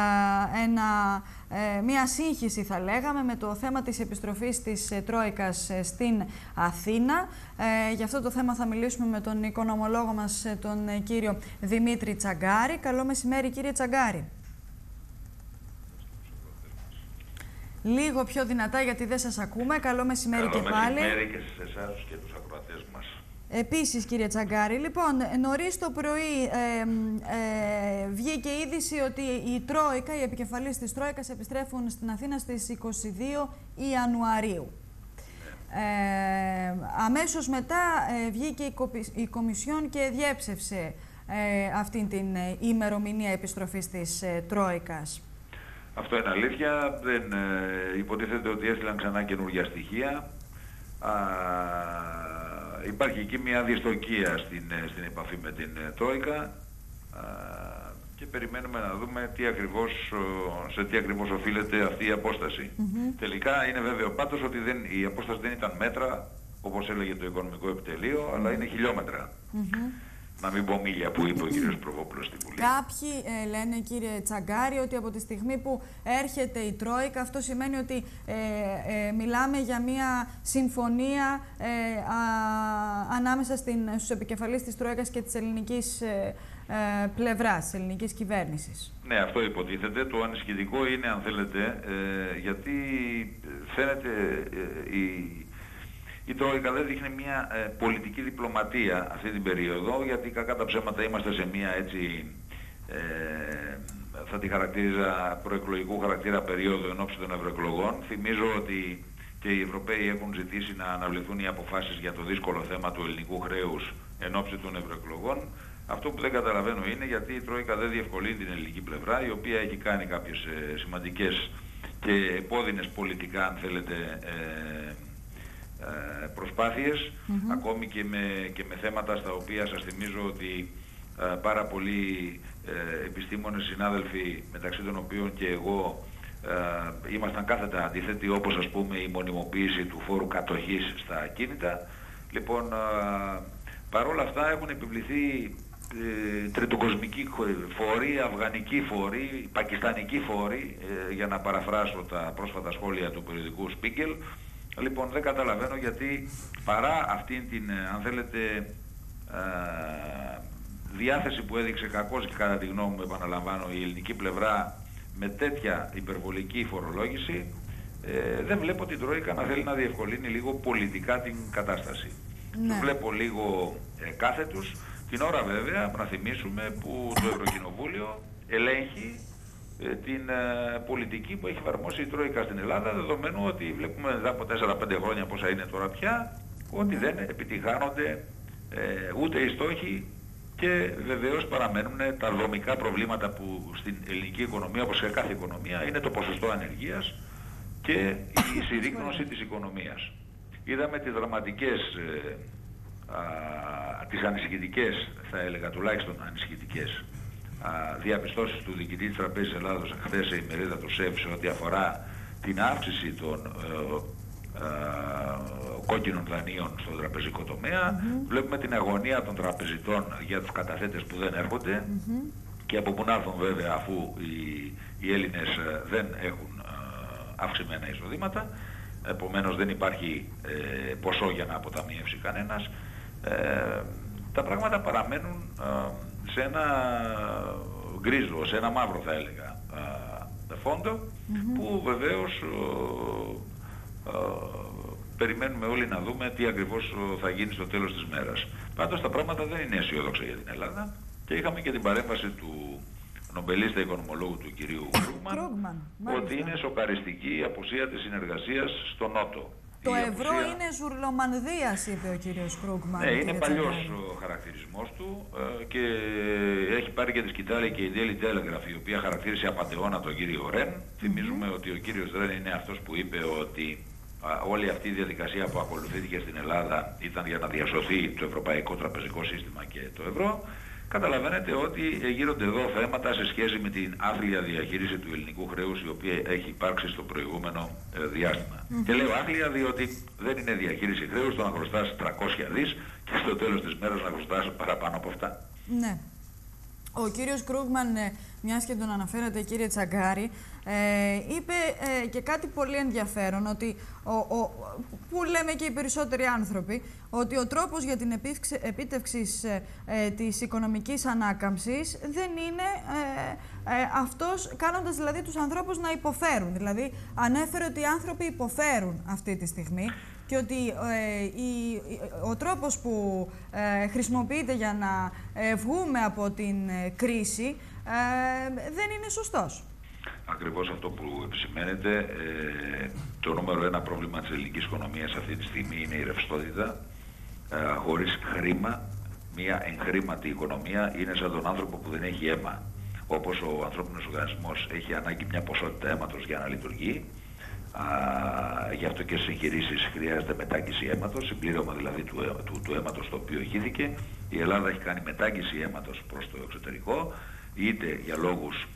μία σύγχυση, θα λέγαμε, με το θέμα της επιστροφής της Τρόικας στην Αθήνα. Για αυτό το θέμα θα μιλήσουμε με τον οικονομολόγο μας, τον κύριο Δημήτρη Τσαγκάρη. Καλό μεσημέρι, κύριε Τσαγκάρη. Λίγο πιο δυνατά, γιατί δεν σας ακούμε. Καλό μεσημέρι και πάλι. Καλό μεσημέρι και σε εσάς και τους ακροατές μας. Επίσης, κύριε Τσαγκάρη, λοιπόν, νωρίς το πρωί βγήκε είδηση ότι η Τρόικα, οι επικεφαλής της Τρόικας επιστρέφουν στην Αθήνα στις 22 Ιανουαρίου. Αμέσως μετά βγήκε η Κομισιόν και διέψευσε αυτήν την ημερομηνία επιστροφής της Τρόικας. Αυτό είναι αλήθεια. Υποτίθεται ότι έστειλαν ξανά καινούργια στοιχεία. Υπάρχει εκεί μια δυστοκία στην επαφή με την Τρόικα και περιμένουμε να δούμε σε τι ακριβώς οφείλεται αυτή η απόσταση. Τελικά είναι βέβαιο πάντως ότι η απόσταση δεν ήταν μέτρα, όπως έλεγε το Οικονομικό Επιτελείο, αλλά είναι χιλιόμετρα. Να μην πω μίλια που είπε ο κύριος Προβόπουλος στη Βουλή. Κάποιοι λένε, κύριε Τσαγκάρη, ότι από τη στιγμή που έρχεται η Τρόικα, αυτό σημαίνει ότι μιλάμε για μια συμφωνία ανάμεσα στους επικεφαλείς της Τρόικας και της ελληνικής πλευράς της ελληνικής κυβέρνησης. Ναι, αυτό υποτίθεται. Το ανησυχητικό είναι, αν θέλετε, γιατί φαίνεται η Τρόικα δεν δείχνει μια πολιτική διπλωματία αυτή την περίοδο, γιατί κακά τα ψέματα είμαστε σε μια έτσι, θα τη χαρακτήριζα προεκλογικού χαρακτήρα περίοδο εν ώψη των ευρωεκλογών. Θυμίζω ότι και οι Ευρωπαίοι έχουν ζητήσει να αναβληθούν οι αποφάσεις για το δύσκολο θέμα του ελληνικού χρέους εν ώψη των ευρωεκλογών. Αυτό που δεν καταλαβαίνω είναι γιατί η Τρόικα δεν διευκολύνει την ελληνική πλευρά, η οποία έχει κάνει κάποιες σημαντικές και επώδυνες πολιτικά, αν θέλετε, προσπάθειες, ακόμη και με θέματα στα οποία σας θυμίζω ότι πάρα πολλοί επιστήμονες συνάδελφοι, μεταξύ των οποίων και εγώ, ήμασταν κάθετα αντίθετοι, όπως ας πούμε η μονιμοποίηση του φόρου κατοχής στα ακίνητα. Λοιπόν, παρόλα αυτά έχουν επιβληθεί τριτοκοσμικοί φόροι, αφγανικοί φόροι, πακιστανικοί φόροι, για να παραφράσω τα πρόσφατα σχόλια του περιοδικού Spiegel. Λοιπόν, δεν καταλαβαίνω γιατί παρά αυτήν την, αν θέλετε, διάθεση που έδειξε κακώς και κατά τη γνώμη μου, επαναλαμβάνω, η ελληνική πλευρά με τέτοια υπερβολική φορολόγηση, δεν βλέπω την Τρόικα να θέλει να διευκολύνει λίγο πολιτικά την κατάσταση. Τους βλέπω λίγο κάθετους, την ώρα βέβαια, να θυμίσουμε, που το Ευρωκοινοβούλιο ελέγχει την πολιτική που έχει εφαρμόσει η Τρόικα στην Ελλάδα, δεδομένου ότι βλέπουμε μετά από 4-5 χρόνια, πόσα είναι τώρα πια, ότι δεν επιτυχάνονται ούτε οι στόχοι και βεβαίως παραμένουν τα δομικά προβλήματα που στην ελληνική οικονομία, όπως σε κάθε οικονομία, είναι το ποσοστό ανεργίας και η συρρίκνωση της οικονομίας. Είδαμε τις δραματικές, τις ανησυχητικές, θα έλεγα τουλάχιστον ανησυχητικές, διαπιστώσεις του διοικητή της Τραπέζης Ελλάδος χθες σε ημερίδα του ΣΕΒ σε ό,τι αφορά την αύξηση των κόκκινων δανείων στον τραπεζικό τομέα. Βλέπουμε την αγωνία των τραπεζιτών για τους καταθέτες που δεν έρχονται και από που να έρθουν βέβαια, αφού οι Έλληνες δεν έχουν αυξημένα εισοδήματα, επομένως δεν υπάρχει ποσό για να αποταμιεύσει κανένας. Τα πράγματα παραμένουν σε ένα γκρίζο, σε ένα μαύρο θα έλεγα φόντο, που βεβαίως περιμένουμε όλοι να δούμε τι ακριβώς θα γίνει στο τέλος της μέρας. Πάντως τα πράγματα δεν είναι αισιόδοξα για την Ελλάδα και είχαμε και την παρέμβαση του νομπελίστα οικονομολόγου του κυρίου Κρούγκμαν, ότι είναι σοκαριστική η απουσία της συνεργασίας στο Νότο. Το ευρώ είναι ζουρλομανδίας, είπε ο κύριος Κρούγκμαν. Ναι, είναι παλιός ο χαρακτηρισμός του και έχει πάρει και τη σκητάλη και η Daily Telegraph, η οποία χαρακτήρισε απατεώνα τον κύριο Ρεν. Θυμίζουμε ότι ο κύριος Ρεν είναι αυτός που είπε ότι όλη αυτή η διαδικασία που ακολουθήθηκε στην Ελλάδα ήταν για να διασωθεί το ευρωπαϊκό τραπεζικό σύστημα και το ευρώ. Καταλαβαίνετε ότι γύρονται εδώ θέματα σε σχέση με την άθλια διαχείριση του ελληνικού χρέους, η οποία έχει υπάρξει στο προηγούμενο διάστημα. Και λέω άθλια διότι δεν είναι διαχείριση χρέους το να χρωστάς 300 δις και στο τέλος της μέρας να χρωστάς παραπάνω από αυτά. Ναι. Ο κύριος Κρούγκμαν, μιας και τον αναφέρατε κύριε Τσαγκάρη, είπε και κάτι πολύ ενδιαφέρον, ότι που λέμε και οι περισσότεροι άνθρωποι, ότι ο τρόπος για την επίτευξη της οικονομικής ανάκαμψης δεν είναι αυτός, κάνοντας δηλαδή τους ανθρώπους να υποφέρουν. Δηλαδή ανέφερε ότι οι άνθρωποι υποφέρουν αυτή τη στιγμή και ότι ο τρόπος που χρησιμοποιείται για να βγούμε από την κρίση δεν είναι σωστός. Ακριβώς αυτό που επισημαίνεται. Το νούμερο ένα πρόβλημα της ελληνικής οικονομίας αυτή τη στιγμή είναι η ρευστότητα. Χωρίς χρήμα, μια εγχρήματη οικονομία είναι σαν τον άνθρωπο που δεν έχει αίμα. Όπως ο ανθρώπινος οργανισμός έχει ανάγκη μια ποσότητα αίματος για να λειτουργεί, γι' αυτό και στις εγχειρήσεις χρειάζεται μετάγγιση αίματος, συμπλήρωμα δηλαδή του αίματος το οποίο ηχήθηκε. Η Ελλάδα έχει κάνει μετάγγιση αίματος προς το εξωτερικό, είτε για λόγους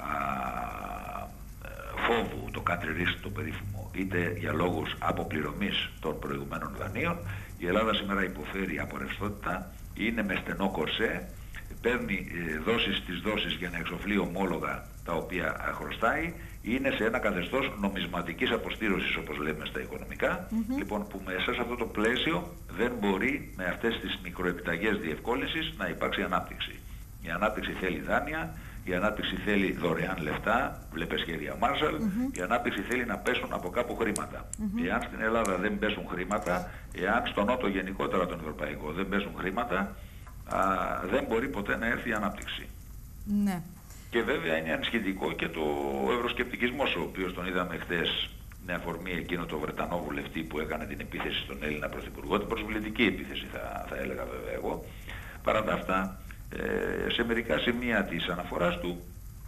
φόβου, το country risk το περίφημο, είτε για λόγους αποπληρωμής των προηγουμένων δανείων. Η Ελλάδα σήμερα υποφέρει από ρευστότητα, είναι με στενό κορσέ, παίρνει τις δόσεις για να εξοφλεί ομόλογα τα οποία χρωστάει, είναι σε ένα καθεστώς νομισματικής αποστήρωσης, όπως λέμε στα οικονομικά, λοιπόν, που μέσα σε αυτό το πλαίσιο δεν μπορεί με αυτές τις μικροεπιταγές διευκόλυνσης να υπάρξει ανάπτυξη. Η ανάπτυξη θέλει δάνεια, η ανάπτυξη θέλει δωρεάν λεφτά, βλέπε σχέδια Marshall, η ανάπτυξη θέλει να πέσουν από κάπου χρήματα. Εάν στην Ελλάδα δεν πέσουν χρήματα, εάν στον Νότο γενικότερα τον Ευρωπαϊκό δεν πέσουν χρήματα, δεν μπορεί ποτέ να έρθει η ανάπτυξη. Ναι. Και βέβαια είναι ανησυχητικό και το ευρωσκεπτικισμός, ο οποίος τον είδαμε χθες με αφορμή εκείνο το Βρετανό βουλευτή που έκανε την επίθεση στον Έλληνα Πρωθυπουργό, την προσβλητική επίθεση θα έλεγα βέβαια εγώ. Παρά τα αυτά, σε μερικά σημεία της αναφοράς του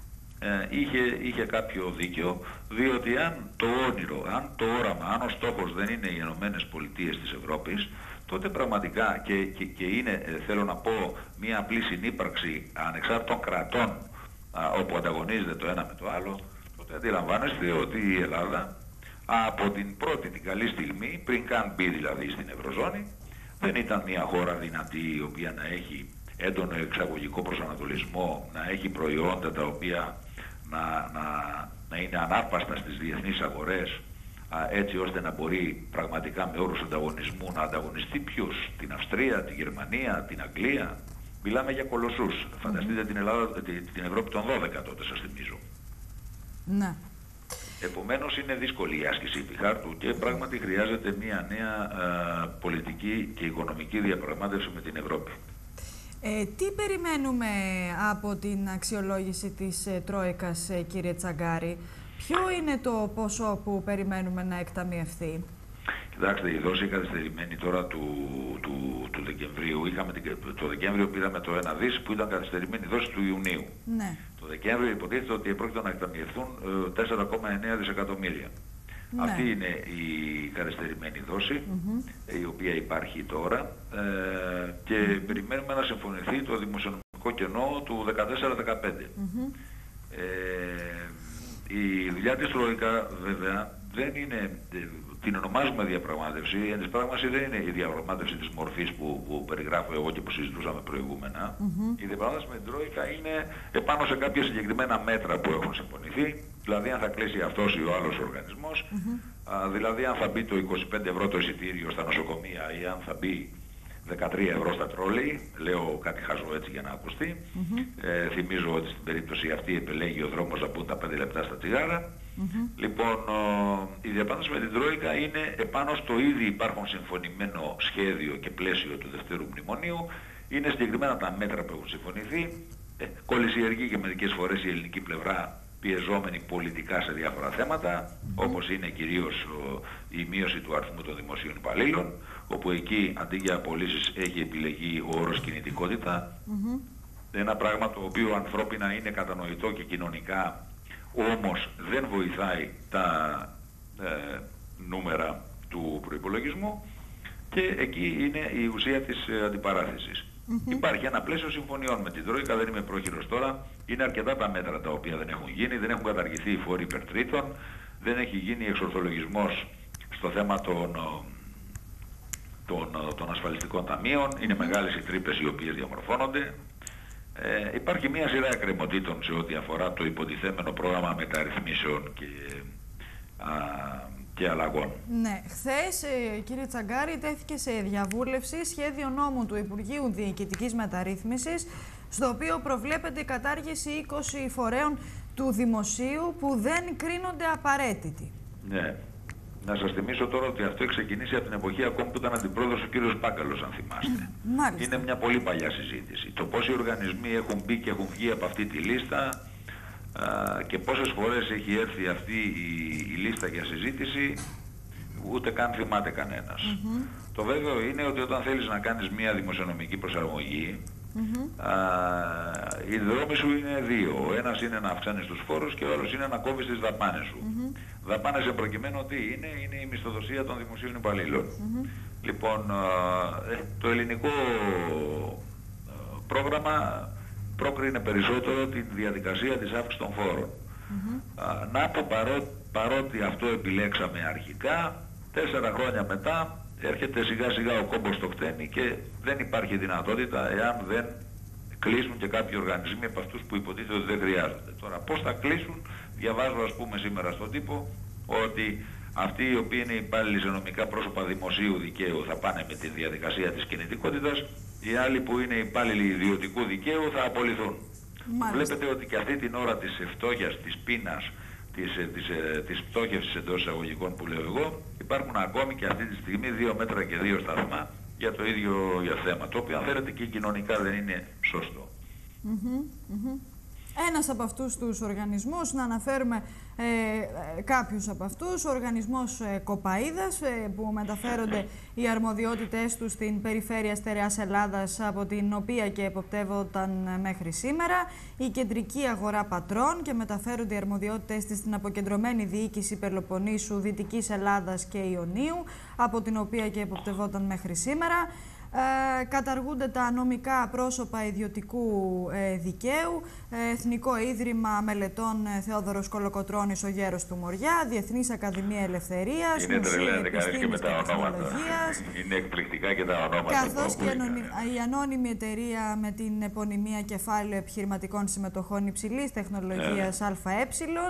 είχε κάποιο δίκαιο, διότι αν το όνειρο, αν το όραμα, αν ο στόχος δεν είναι οι Ηνωμένες Πολιτείες της Ευρώπης, τότε πραγματικά και είναι, θέλω να πω, μια απλή συνύπαρξη ανεξάρτητων κρατών όπου ανταγωνίζεται το ένα με το άλλο, τότε αντιλαμβάνεστε ότι η Ελλάδα από την πρώτη την καλή στιγμή, πριν καν μπει δηλαδή στην Ευρωζώνη, δεν ήταν μια χώρα δυνατή η οποία να έχει έντονο εξαγωγικό προσανατολισμό, να έχει προϊόντα τα οποία να είναι ανάρπαστα στις διεθνείς αγορές, έτσι ώστε να μπορεί πραγματικά με όρους ανταγωνισμού να ανταγωνιστεί ποιος, την Αυστρία, τη Γερμανία, την Αγγλία. Μιλάμε για κολοσσούς. Φανταστείτε την Ελλάδα, την Ευρώπη των 12 τότε, σας θυμίζω. Ναι. Επομένως είναι δύσκολη η άσκηση επιχάρτου και πράγματι χρειάζεται μια νέα πολιτική και οικονομική διαπραγμάτευση με την Ευρώπη. Τι περιμένουμε από την αξιολόγηση της Τρόικας, κύριε Τσαγκάρη? Ποιο είναι το ποσό που περιμένουμε να εκταμιευθεί? Κοιτάξτε, η δόση καθυστερημένη τώρα του Δεκεμβρίου, το Δεκέμβριο πήραμε το 1 δις που ήταν καθυστερημένη δόση του Ιουνίου. Ναι. Το Δεκέμβριο υποτίθεται ότι επρόκειτο να εκταμιευθούν 4,9 δισεκατομμύρια. Ναι. Αυτή είναι η καθυστερημένη δόση, η οποία υπάρχει τώρα και περιμένουμε να συμφωνηθεί το δημοσιονομικό κενό του 14-15. Η δουλειά της Τρόικα βέβαια δεν είναι, την ονομάζουμε διαπραγμάτευση, εν της πράγματι δεν είναι η διαπραγμάτευση της μορφής που περιγράφω εγώ και που συζητούσαμε προηγούμενα. Η διαπραγμάτευση με την Τρόικα είναι επάνω σε κάποια συγκεκριμένα μέτρα που έχουν συμφωνηθεί, δηλαδή αν θα κλείσει αυτός ή ο άλλος οργανισμός, δηλαδή αν θα μπει το 25 ευρώ το εισιτήριο στα νοσοκομεία ή αν θα μπει 13 ευρώ στα τρόλεϊ, λέω κάτι χαζό έτσι για να ακουστεί. Θυμίζω ότι στην περίπτωση αυτή επιλέγει ο δρόμος να μπουν τα 5 λεπτά στα τσιγάρα. Λοιπόν, η διαπραγμάτευση με την Τρόικα είναι επάνω στο ήδη υπάρχον συμφωνημένο σχέδιο και πλαίσιο του Δευτέρου Μνημονίου. Είναι συγκεκριμένα τα μέτρα που έχουν συμφωνηθεί. Κολυσιεργεί και μερικές φορές η ελληνική πλευρά, πιεζόμενη πολιτικά σε διάφορα θέματα, όπως είναι κυρίως η μείωση του αριθμού των δημοσίων υπαλλήλων, όπου εκεί αντί για απολύσεις έχει επιλεγεί ο όρος κινητικότητα. Ένα πράγμα το οποίο ανθρώπινα είναι κατανοητό και κοινωνικά, όμως δεν βοηθάει τα νούμερα του προϋπολογισμού, και εκεί είναι η ουσία της αντιπαράθεσης. Υπάρχει ένα πλαίσιο συμφωνιών με την Τρόικα, δεν είμαι πρόχειρος τώρα. Είναι αρκετά τα μέτρα τα οποία δεν έχουν γίνει, δεν έχουν καταργηθεί οι φόροι υπερτρίτων, δεν έχει γίνει εξορθολογισμός στο θέμα των ασφαλιστικών ταμείων, είναι μεγάλες οι τρύπες οι οποίες διαμορφώνονται. Υπάρχει μια σειρά εκκρεμωτήτων σε ό,τι αφορά το υποτιθέμενο πρόγραμμα μεταρρυθμίσεων και αλλαγών. Ναι, χθες, κύριε Τσαγκάρη, τέθηκε σε διαβούλευση σχέδιο νόμου του Υπουργείου Διοικητικής Μεταρρύθμισης, στο οποίο προβλέπεται η κατάργηση 20 φορέων του δημοσίου που δεν κρίνονται απαραίτητοι. Ναι. Να σας θυμίσω τώρα ότι αυτό έχει ξεκινήσει από την εποχή ακόμη που ήταν αντιπρόεδρος ο κύριος Πάγκαλος, αν θυμάστε. Είναι μια πολύ παλιά συζήτηση. Το πόσοι οργανισμοί έχουν μπει και έχουν βγει από αυτή τη λίστα και πόσες φορές έχει έρθει αυτή η λίστα για συζήτηση, ούτε καν θυμάται κανένας. Το βέβαιο είναι ότι όταν θέλεις να κάνεις μια δημοσιονομική προσαρμογή, οι δρόμοι σου είναι δύο. Ο ένας είναι να αυξάνεις τους φόρους και ο άλλος είναι να κόβεις τις δαπάνες σου. Δαπάνες εν προκειμένου ότι είναι η μισθοδοσία των δημοσίων υπαλλήλων. Λοιπόν, το ελληνικό πρόγραμμα πρόκρινε περισσότερο τη διαδικασία της αύξησης των φόρων. Παρότι αυτό επιλέξαμε αρχικά, 4 χρόνια μετά έρχεται σιγά σιγά ο κόμπος στο χτένι και δεν υπάρχει δυνατότητα εάν δεν κλείσουν και κάποιοι οργανισμοί από αυτούς που υποτίθεται ότι δεν χρειάζονται. Τώρα πώς θα κλείσουν? Διαβάζω ας πούμε σήμερα στον τύπο ότι αυτοί οι οποίοι είναι υπάλληλοι σε νομικά πρόσωπα δημοσίου δικαίου θα πάνε με τη διαδικασία της κινητικότητας, Οι άλλοι που είναι υπάλληλοι ιδιωτικού δικαίου θα απολυθούν. Μάλιστα. Βλέπετε ότι και αυτή την ώρα της φτώχειας, της πείνας, της πτώχευσης εντός εισαγωγικών που λέω εγώ, υπάρχουν ακόμη και αυτή τη στιγμή 2 μέτρα και 2 σταθμά για το ίδιο θέμα, το οποίο αν θέλετε και κοινωνικά δεν είναι σωστό. Ένας από αυτούς τους οργανισμούς, να αναφέρουμε κάποιους από αυτούς, ο οργανισμός Κοπαΐδας, που μεταφέρονται οι αρμοδιότητες του στην περιφέρεια Στερεάς Ελλάδας, από την οποία και εποπτεύονταν μέχρι σήμερα, η Κεντρική Αγορά Πατρών και μεταφέρονται οι αρμοδιότητες της στην Αποκεντρωμένη Διοίκηση Πελοποννήσου, Δυτικής Ελλάδας και Ιωνίου, από την οποία και εποπτευόταν μέχρι σήμερα. Καταργούνται τα νομικά πρόσωπα ιδιωτικού δικαίου, Εθνικό Ίδρυμα Μελετών Θεόδωρος Κολοκοτρώνης, ο Γέρος του Μοριά, Διεθνής Ακαδημία Ελευθερίας, Μουσείο Επιστήμης και Τεχνολογίας. Είναι εκπληκτικά και τα ονόματα. Καθώς και η ανώνυμη εταιρεία με την επωνυμία Κεφάλαιο Επιχειρηματικών Συμμετοχών Υψηλής Τεχνολογίας ΑΕ.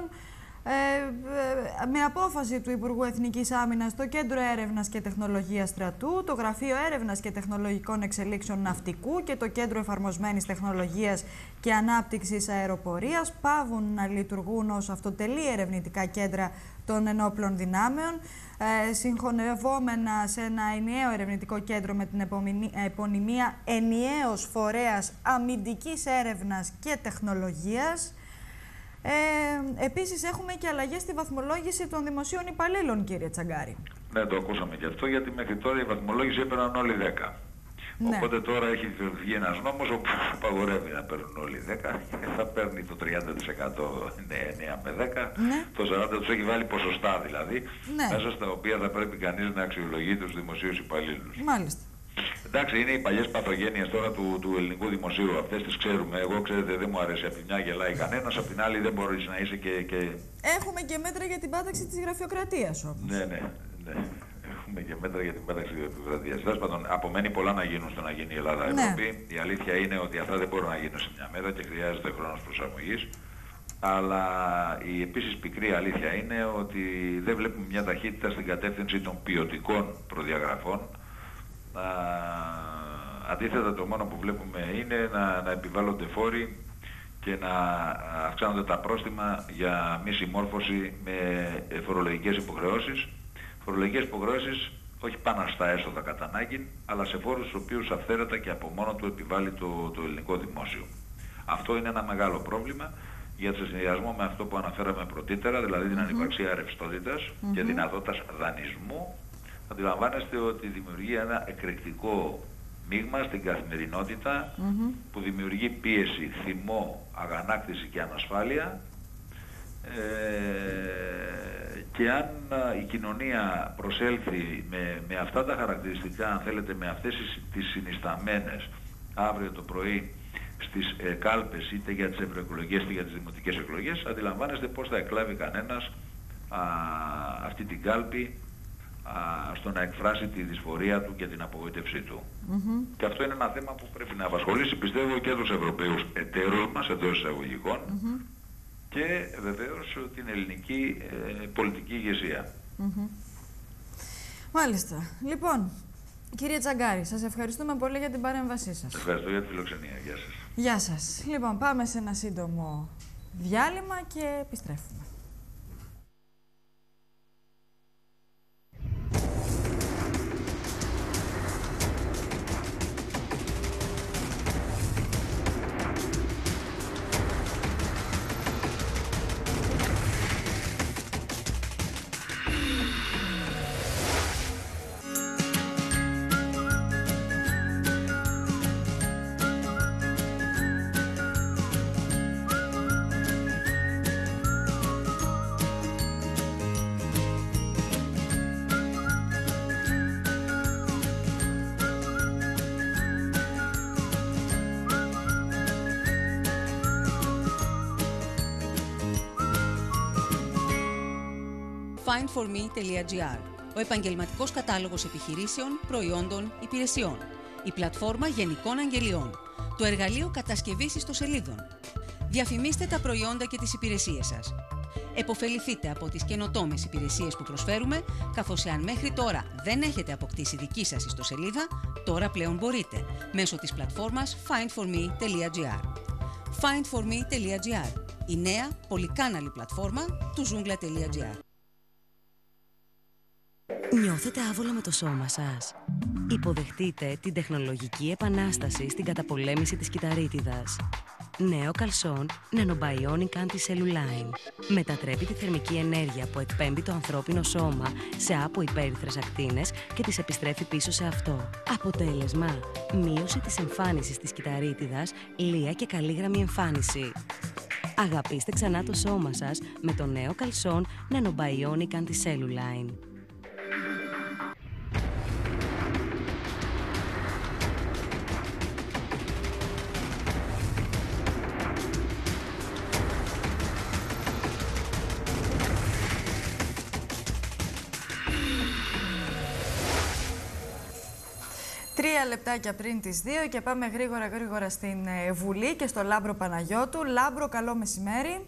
Με απόφαση του Υπουργού Εθνικής Άμυνας, το Κέντρο Έρευνας και Τεχνολογίας Στρατού, το Γραφείο Έρευνας και Τεχνολογικών Εξελίξεων Ναυτικού και το Κέντρο Εφαρμοσμένης Τεχνολογίας και Ανάπτυξης Αεροπορίας πάβουν να λειτουργούν ως αυτοτελή ερευνητικά κέντρα των ενόπλων δυνάμεων, συγχωνευόμενα σε ένα ενιαίο ερευνητικό κέντρο με την επωνυμία Ενιαίος Φορέας Αμυντικής Έρευνας και Τεχνολογίας. Επίσης έχουμε και αλλαγές στη βαθμολόγηση των δημοσίων υπαλλήλων, κύριε Τσαγκάρη. Ναι, το ακούσαμε και αυτό, γιατί μέχρι τώρα η βαθμολόγηση έπαιρναν όλοι 10. Ναι. Οπότε τώρα έχει βγει ένας νόμος όπου απαγορεύει να παίρνουν όλοι 10 και θα παίρνει το 30% 9 με 10, ναι. Το 40% τους έχει βάλει ποσοστά δηλαδή, ναι. Μέσα στα οποία θα πρέπει κανείς να αξιολογεί τους δημοσίους υπαλλήλους. Μάλιστα. Εντάξει, είναι οι παλιές παθογένειες τώρα του ελληνικού δημοσίου. Αυτές τις ξέρουμε. Εγώ, ξέρετε, δεν μου αρέσει. Από τη μια γελάει κανένας, από την άλλη δεν μπορείς να είσαι και... Έχουμε και μέτρα για την πάταξη της γραφειοκρατίας όμως. Ναι. Έχουμε και μέτρα για την πάταξη της γραφειοκρατίας. Τέλος πάντων, απομένει πολλά να γίνουν στο να γίνει η Ελλάδα Ευρώπη. Η αλήθεια είναι ότι αυτά δεν μπορούν να γίνουν σε μια μέρα και χρειάζεται χρόνος προσαρμογής. Αλλά η επίσης πικρή αλήθεια είναι ότι δεν βλέπουμε μια ταχύτητα στην κατεύθυνση των ποιοτικών προδιαγραφών. Αντίθετα, το μόνο που βλέπουμε είναι να επιβάλλονται φόροι και να αυξάνονται τα πρόστιμα για μη συμμόρφωση με φορολογικές υποχρεώσεις. Φορολογικές υποχρεώσεις όχι πάνω στα έσοδα κατά ανάγκη, αλλά σε φόρους τους οποίους αυθαίρετα και από μόνο του επιβάλλει το ελληνικό δημόσιο. Αυτό είναι ένα μεγάλο πρόβλημα, γιατί σε συνδυασμό με αυτό που αναφέραμε πρωτήτερα, δηλαδή την ανυπαρξία ρευστότητας και δυνατότητας δανεισμού, αντιλαμβάνεστε ότι δημιουργεί ένα εκρηκτικό μείγμα στην καθημερινότητα που δημιουργεί πίεση, θυμό, αγανάκτηση και ανασφάλεια, και αν η κοινωνία προσέλθει με αυτά τα χαρακτηριστικά, αν θέλετε, με αυτές τις συνισταμένες αύριο το πρωί στις κάλπες, είτε για τις ευρωεκλογές είτε για τις δημοτικές εκλογές, αντιλαμβάνεστε πώς θα εκλάβει κανένας αυτή την κάλπη στο να εκφράσει τη δυσφορία του και την απογοήτευσή του. Και αυτό είναι ένα θέμα που πρέπει να απασχολήσει, πιστεύω, και τους Ευρωπαίους εταίρους μας εντός εισαγωγικών και βεβαίως την ελληνική πολιτική ηγεσία. Μάλιστα. Λοιπόν, κύριε Τσαγκάρη, σας ευχαριστούμε πολύ για την παρέμβασή σας. Ευχαριστώ για τη φιλοξενία. Γεια σας. Γεια σας. Λοιπόν, πάμε σε ένα σύντομο διάλειμμα και επιστρέφουμε. findforme.gr, ο επαγγελματικός κατάλογος επιχειρήσεων, προϊόντων, υπηρεσιών, η πλατφόρμα γενικών αγγελιών, το εργαλείο κατασκευής ιστοσελίδων. Διαφημίστε τα προϊόντα και τις υπηρεσίες σας. Εποφεληθείτε από τις καινοτόμες υπηρεσίες που προσφέρουμε, καθώς εάν μέχρι τώρα δεν έχετε αποκτήσει δική σας ιστοσελίδα, τώρα πλέον μπορείτε, μέσω της πλατφόρμας findforme.gr. findforme.gr, η νέα πολυκάναλη πλατφόρμα του Zoungla.gr. Νιώθετε άβολα με το σώμα σας? Υποδεχτείτε την τεχνολογική επανάσταση στην καταπολέμηση της κυταρίτιδας. Νέο καλσόν Nanobionic Anti-Cellulline. Μετατρέπει τη θερμική ενέργεια που εκπέμπει το ανθρώπινο σώμα σε αποϊπέριθρες ακτίνες και τις επιστρέφει πίσω σε αυτό. Αποτέλεσμα: μείωση της εμφάνισης της κυταρίτιδας, λία και καλή εμφάνιση. Αγαπήστε ξανά το σώμα σας με το νέο καλσόν Nanobionic Anti-Cellulline. 3 λεπτάκια πριν τις 2 και πάμε γρήγορα στην Βουλή και στο Λάμπρο Παναγιώτου. Λάμπρο, καλό μεσημέρι.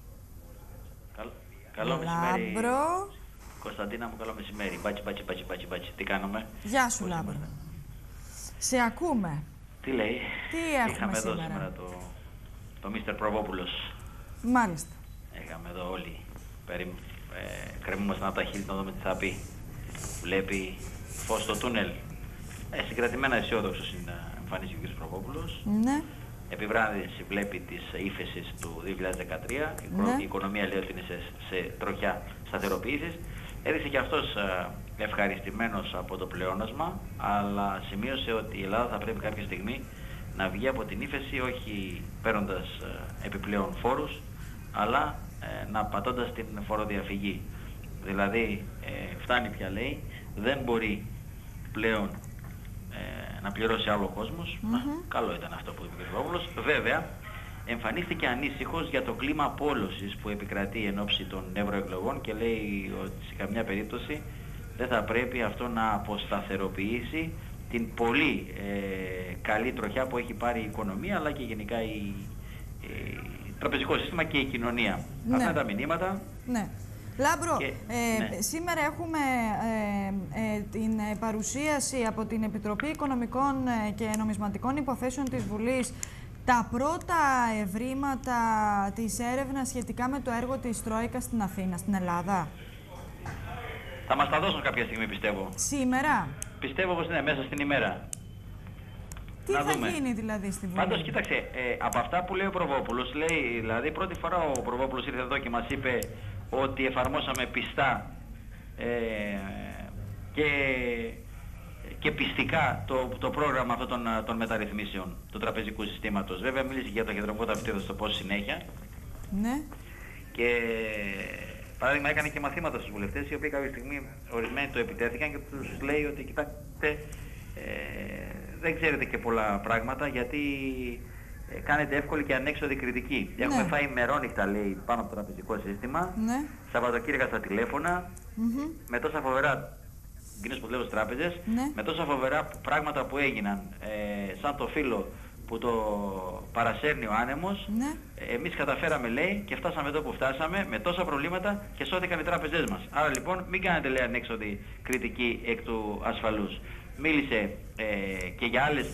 Καλό μεσημέρι. Λάμπρο. Κωνσταντίνα μου, καλό μεσημέρι. Μπάτσι. Τι κάνουμε? Γεια σου, Λάμπρο. Σε ακούμε. Τι λέει? Τι έχουμε εδώ σήμερα το Mr. Προβόπουλος. Μάλιστα. Είχαμε εδώ όλοι. Κρεμούμασταν από τα χείλη να δούμε τι θα πει. Βλέπει φως στο τούνελ. Συγκρατημένα αισιόδοξος είναι εμφανίσει ο κ. Προβόπουλος. Ναι. Επιβράδυνση βλέπει της ύφεσης του 2013. Ναι. Η οικονομία λέει ότι είναι σε τροχιά σταθεροποίησης. Έδειξε και αυτός ευχαριστημένος από το πλεόνασμα, αλλά σημείωσε ότι η Ελλάδα θα πρέπει κάποια στιγμή να βγει από την ύφεση, όχι παίρνοντας επιπλέον φόρους, αλλά να πατώντας την φοροδιαφυγή. Δηλαδή, φτάνει πια, λέει, δεν μπορεί πλέον να πληρώσει άλλο ο κόσμος. Καλό ήταν αυτό που είπε ο κ. Προβόπουλος. Βέβαια, εμφανίστηκε ανήσυχος για το κλίμα απόλωσης που επικρατεί εν ώψη των ευρωεκλογών και λέει ότι σε καμιά περίπτωση δεν θα πρέπει αυτό να αποσταθεροποιήσει την πολύ καλή τροχιά που έχει πάρει η οικονομία, αλλά και γενικά τραπεζικό σύστημα και η κοινωνία. Ναι. Αυτά τα μηνύματα. Ναι. Λάμπρο, ναι. Σήμερα έχουμε την παρουσίαση από την Επιτροπή Οικονομικών και Νομισματικών Υποθέσεων της Βουλής τα πρώτα ευρήματα της έρευνας σχετικά με το έργο της Τρόικας στην Αθήνα, στην Ελλάδα. Θα μας τα δώσουν κάποια στιγμή, πιστεύω. Σήμερα. Πιστεύω πως είναι μέσα στην ημέρα. Τι θα γίνει δηλαδή στη Βουλή? Πάντως, κοίταξε, από αυτά που λέει ο Προβόπουλος, λέει, δηλαδή πρώτη φορά ο Προβόπουλος ήρθε εδώ και μας είπε ότι εφαρμόσαμε πιστά και πιστικά το πρόγραμμα αυτών των μεταρρυθμίσεων του τραπεζικού συστήματος. Βέβαια μίλησε για το κεντρικό ταυτίο, θα το πω συνέχεια. Ναι. Και παράδειγμα έκανε και μαθήματα στους βουλευτές, οι οποίοι κάποια στιγμή ορισμένοι το επιτέθηκαν και τους λέει ότι κοιτάξτε, δεν ξέρετε και πολλά πράγματα γιατί κάνετε εύκολη και ανέξοδη κριτική. Ναι. Έχουμε φάει μερόνυχτα, λέει, πάνω από το τραπεζικό σύστημα, ναι. Σαββατοκύριακα στα τηλέφωνα, με τόσα φοβερά, εκείνες που βλέπω στις τράπεζες, ναι. Με τόσα φοβερά πράγματα που έγιναν, σαν το φύλλο που το παρασέρνει ο άνεμος, ναι. Εμείς καταφέραμε, λέει, και φτάσαμε εδώ που φτάσαμε, με τόσα προβλήματα και σώθηκαν οι τράπεζές μας. Άρα λοιπόν μην κάνετε, λέει, ανέξοδη κριτική εκ του ασφαλούς. Μίλησε και για άλλες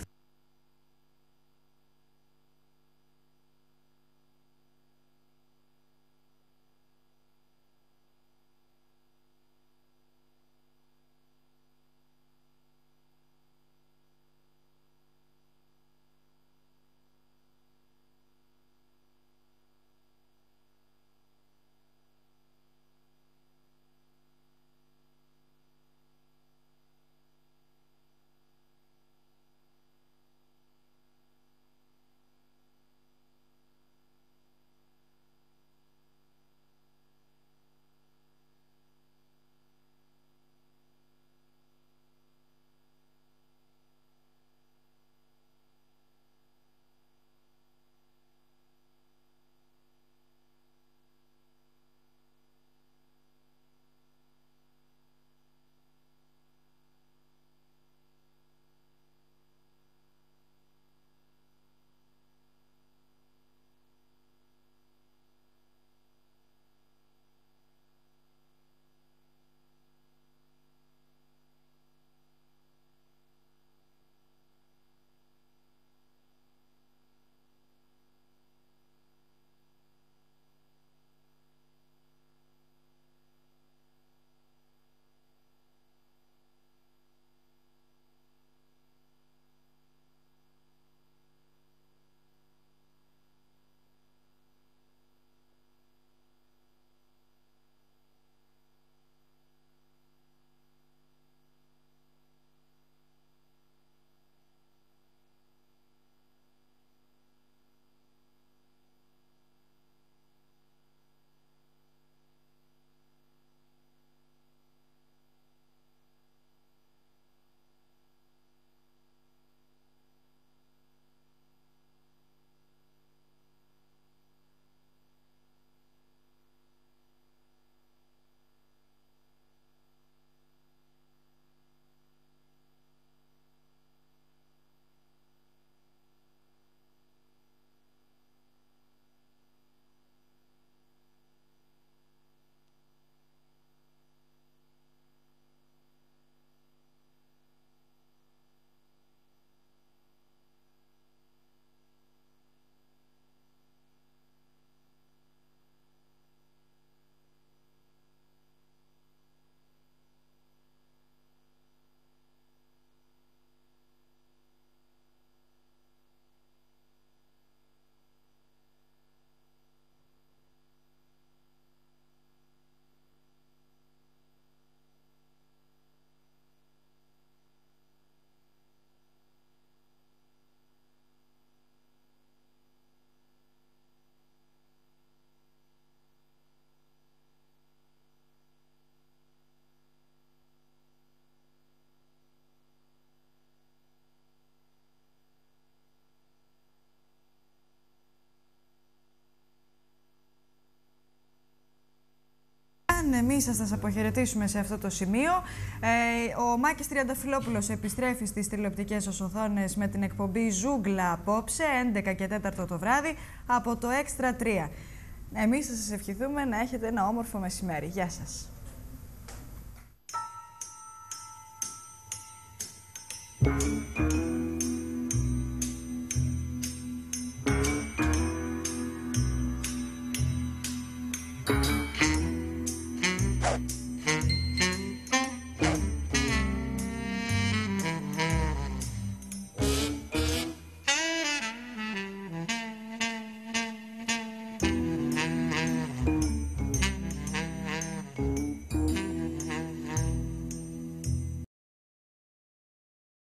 Εμείς θα σας αποχαιρετήσουμε σε αυτό το σημείο. Ο Μάκης Τριανταφυλόπουλος επιστρέφει στις τηλεοπτικές σας οθόνες με την εκπομπή Ζούγκλα απόψε, 11 και 4 το βράδυ, από το Extra 3. Εμείς θα σας ευχηθούμε να έχετε ένα όμορφο μεσημέρι. Γεια σας.